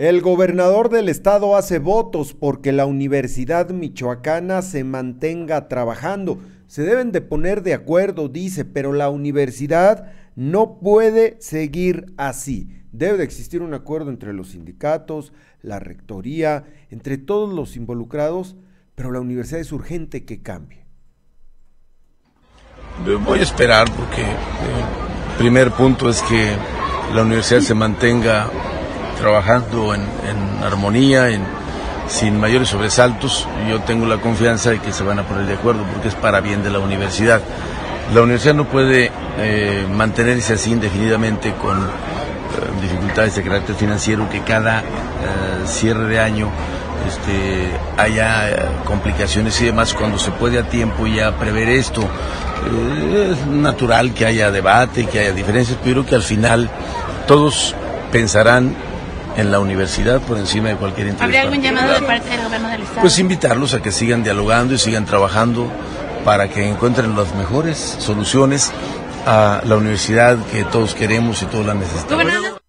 El gobernador del estado hace votos porque la Universidad Michoacana se mantenga trabajando. Se deben de poner de acuerdo, dice, pero la universidad no puede seguir así. Debe de existir un acuerdo entre los sindicatos, la rectoría, entre todos los involucrados, pero la universidad es urgente que cambie. Voy a esperar porque el primer punto es que la universidad se mantenga trabajando en armonía, sin mayores sobresaltos. Yo tengo la confianza de que se van a poner de acuerdo porque es para bien de la universidad. La universidad no puede mantenerse así indefinidamente con dificultades de carácter financiero, que cada cierre de año haya complicaciones y demás, cuando se puede a tiempo ya prever esto. Es natural que haya debate, que haya diferencias, pero que al final todos pensarán en la universidad por encima de cualquier interés. ¿Habría algún llamado de parte del gobierno del estado? Pues invitarlos a que sigan dialogando y sigan trabajando para que encuentren las mejores soluciones a la universidad que todos queremos y todos la necesitamos.